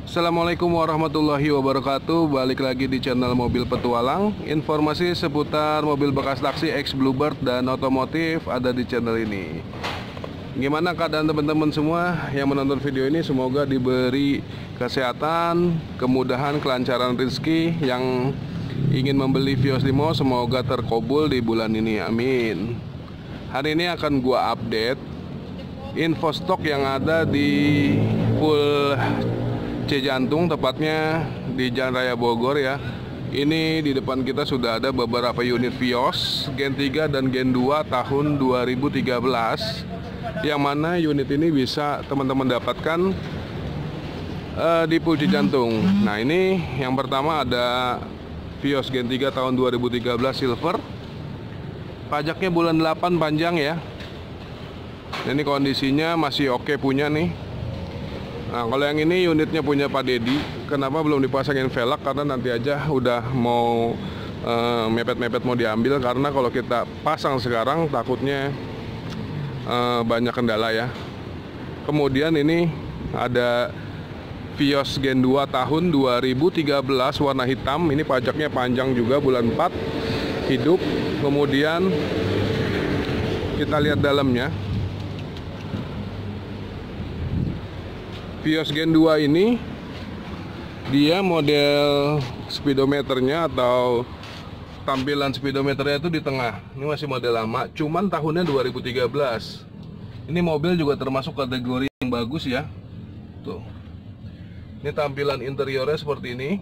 Assalamualaikum warahmatullahi wabarakatuh. Balik lagi di channel Mobil Petualang. Informasi seputar mobil bekas taksi X Bluebird dan otomotif ada di channel ini. Gimana keadaan teman-teman semua yang menonton video ini? Semoga diberi kesehatan, kemudahan, kelancaran rezeki. Yang ingin membeli Vios Limo semoga terkabul di bulan ini, amin. Hari ini akan gua update info stok yang ada di full Cijantung, tepatnya di Jalan Raya Bogor ya. Ini di depan kita sudah ada beberapa unit Vios Gen 3 dan Gen 2 tahun 2013, yang mana unit ini bisa teman-teman dapatkan di full Cijantung. Nah, ini yang pertama ada Vios Gen 3 tahun 2013 Silver. Pajaknya bulan 8 panjang ya. Ini kondisinya masih oke punya nih. Nah, kalau yang ini unitnya punya Pak Dedi. Kenapa belum dipasangin velg? Karena nanti aja udah mau mepet-mepet mau diambil. Karena kalau kita pasang sekarang takutnya banyak kendala ya. Kemudian ini ada Vios Gen 2 tahun 2013 warna hitam. Ini pajaknya panjang juga, bulan 4 hidup. Kemudian kita lihat dalamnya. Vios Gen 2 ini dia model speedometernya atau tampilan speedometernya itu di tengah. Ini masih model lama, cuman tahunnya 2013. Ini mobil juga termasuk kategori yang bagus ya. Tuh. Ini tampilan interiornya seperti ini.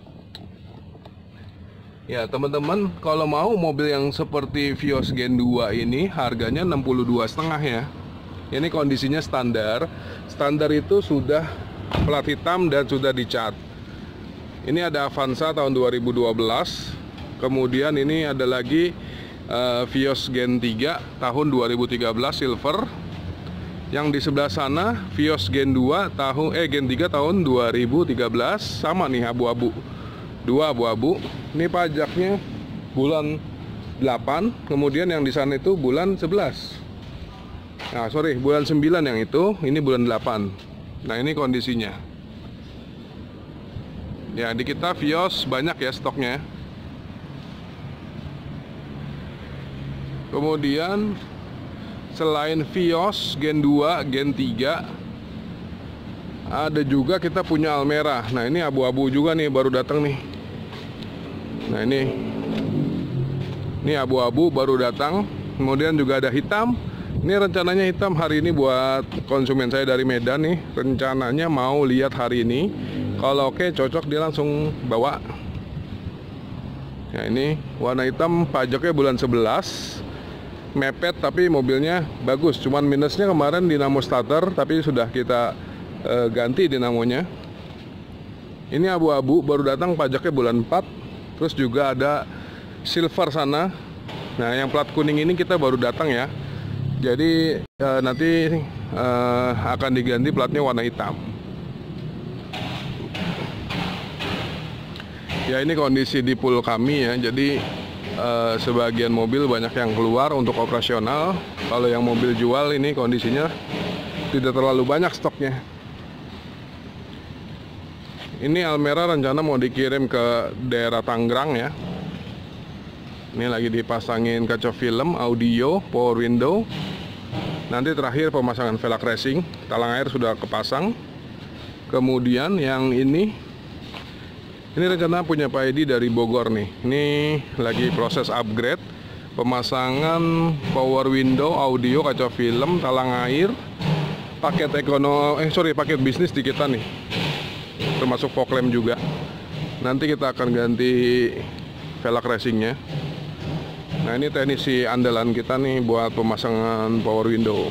Ya, teman-teman, kalau mau mobil yang seperti Vios Gen 2 ini harganya 62,5 ya. Ini kondisinya standar. Standar itu sudah plat hitam dan sudah dicat. Ini ada Avanza tahun 2012. Kemudian ini ada lagi Vios Gen 3 tahun 2013 Silver. Yang di sebelah sana Vios Gen 2 Gen 3 tahun 2013, sama nih, abu-abu. Dua abu-abu. Ini pajaknya bulan 8. Kemudian yang di sana itu bulan 11. Nah, sorry, bulan 9 yang itu, ini bulan 8. Nah, ini kondisinya. Ya, di kita Vios banyak ya stoknya. Kemudian selain Vios Gen 2, Gen 3, ada juga kita punya Almera. Nah, ini abu-abu juga nih, baru datang nih. Nah, ini abu-abu baru datang. Kemudian juga ada hitam. Ini rencananya hitam hari ini buat konsumen saya dari Medan nih. Rencananya mau lihat hari ini. Kalau oke, cocok, dia langsung bawa. Nah, ini warna hitam, pajaknya bulan 11. Mepet tapi mobilnya bagus. Cuman minusnya kemarin dinamo starter, tapi sudah kita ganti dinamonya. Ini abu-abu baru datang, pajaknya bulan 4. Terus juga ada silver sana. Nah, yang plat kuning ini kita baru datang ya. Jadi nanti akan diganti platnya warna hitam. Ya, ini kondisi di pool kami ya. Jadi sebagian mobil banyak yang keluar untuk operasional. Kalau yang mobil jual ini kondisinya tidak terlalu banyak stoknya. Ini Almera rencana mau dikirim ke daerah Tangerang ya. Ini lagi dipasangin kaca film, audio, power window. Nanti terakhir pemasangan velg racing. Talang air sudah kepasang. Kemudian yang ini rencana punya Pak Edi dari Bogor nih. Ini lagi proses upgrade. Pemasangan power window, audio, kaca film, talang air. Paket paket bisnis di kita nih. Termasuk fog lamp juga. Nanti kita akan ganti velg racingnya. Nah, ini teknisi andalan kita nih buat pemasangan power window.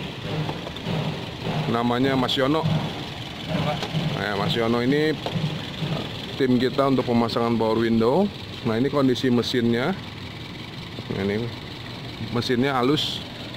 Namanya Mas Yono. Nah, Mas Yono ini tim kita untuk pemasangan power window. Nah, ini kondisi mesinnya. Nah, ini mesinnya halus.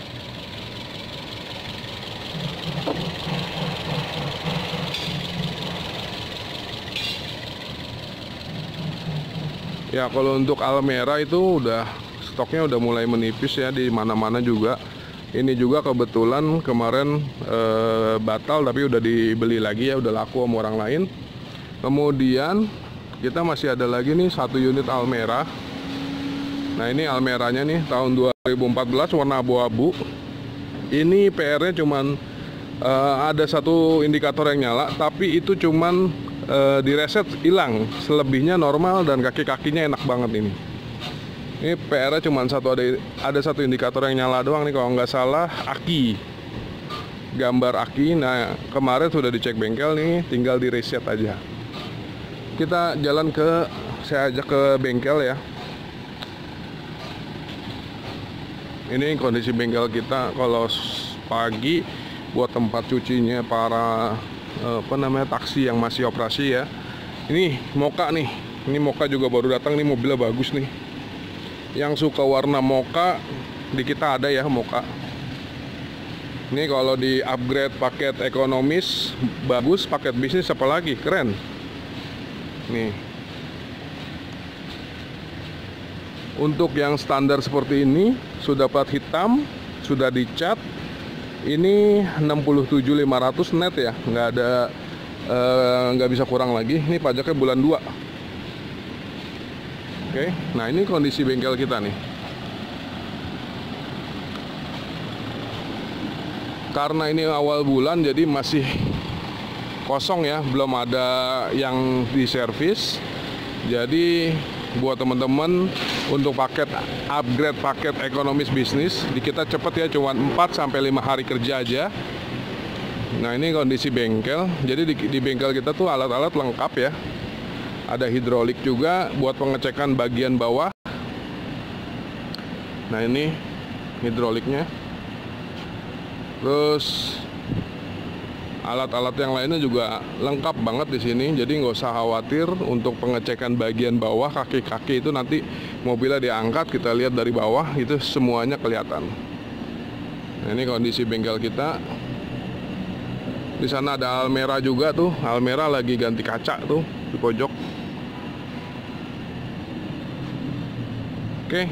Ya, kalau untuk Almera itu stoknya udah mulai menipis ya di mana-mana juga. Ini juga kebetulan kemarin batal tapi udah dibeli lagi ya, udah laku sama orang lain. Kemudian kita masih ada lagi nih satu unit Almera. Nah ini Almeranya nih tahun 2014 warna abu-abu. Ini PR-nya cuman ada satu indikator yang nyala, tapi itu cuman direset hilang. Selebihnya normal dan kaki-kakinya enak banget ini. Ini PR-nya cuman ada satu indikator yang nyala doang nih kalau nggak salah, aki. Gambar aki. Nah kemarin sudah dicek bengkel nih, tinggal di reset aja. Kita jalan saya ajak ke bengkel ya. Ini kondisi bengkel kita kalau pagi buat tempat cucinya para taksi yang masih operasi ya. Ini mocha nih. Ini mocha juga baru datang nih, mobilnya bagus nih. Yang suka warna mocha di kita ada ya mocha. Ini kalau di upgrade paket ekonomis bagus, paket bisnis apalagi keren. Nih. Untuk yang standar seperti ini sudah plat hitam, sudah dicat. Ini 67.500 net ya, nggak bisa kurang lagi. Ini pajaknya bulan 2. Oke, nah ini kondisi bengkel kita nih. Karena ini awal bulan jadi masih kosong ya, belum ada yang diservis. Jadi buat teman-teman untuk paket upgrade paket ekonomis bisnis di kita cepet ya, cuma 4-5 hari kerja aja. Nah ini kondisi bengkel. Jadi di bengkel kita tuh alat-alat lengkap ya. Ada hidrolik juga buat pengecekan bagian bawah. Nah ini hidroliknya. Terus alat-alat yang lainnya juga lengkap banget di sini. Jadi nggak usah khawatir untuk pengecekan bagian bawah, kaki-kaki itu nanti mobilnya diangkat, kita lihat dari bawah itu semuanya kelihatan. Nah, ini kondisi bengkel kita. Di sana ada Almera juga tuh. Almera lagi ganti kaca tuh di pojok. Oke.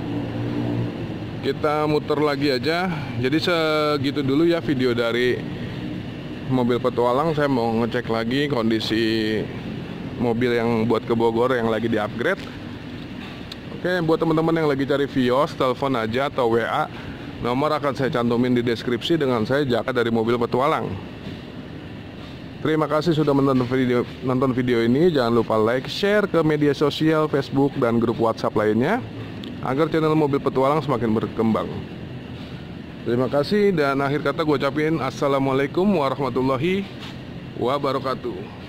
Kita muter lagi aja. Jadi segitu dulu ya video dari mobil petualang. Saya mau ngecek lagi kondisi mobil yang buat ke Bogor yang lagi di-upgrade. Oke, buat teman-teman yang lagi cari Vios, telepon aja atau WA. Nomor akan saya cantumin di deskripsi dengan saya Jaka dari mobil petualang. Terima kasih sudah nonton video ini. Jangan lupa like, share ke media sosial, Facebook, dan grup WhatsApp lainnya agar channel mobil petualang semakin berkembang. Terima kasih dan akhir kata gue ucapin assalamualaikum warahmatullahi wabarakatuh.